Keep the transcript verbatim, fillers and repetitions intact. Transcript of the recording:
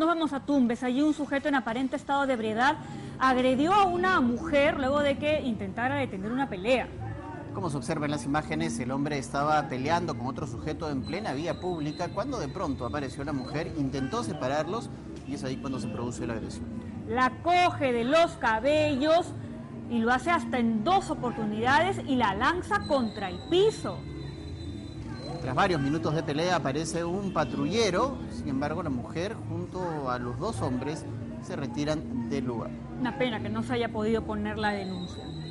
Nos vamos a Tumbes. Allí un sujeto en aparente estado de ebriedad agredió a una mujer luego de que intentara detener una pelea. Como se observa en las imágenes, el hombre estaba peleando con otro sujeto en plena vía pública cuando de pronto apareció la mujer, intentó separarlos y es ahí cuando se produce la agresión. La coge de los cabellos y lo hace hasta en dos oportunidades y la lanza contra el piso. Tras varios minutos de pelea aparece un patrullero, sin embargo la mujer junto a los dos hombres se retiran del lugar. Una pena que no se haya podido poner la denuncia.